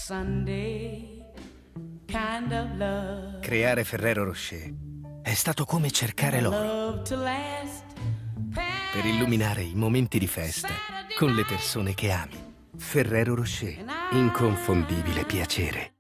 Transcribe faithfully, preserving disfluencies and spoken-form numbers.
Sunday kind of love. Creare Ferrero Rocher è stato come cercare l'oro Love to last. per illuminare i momenti di festa con le persone che ami. Ferrero Rocher, inconfondibile piacere.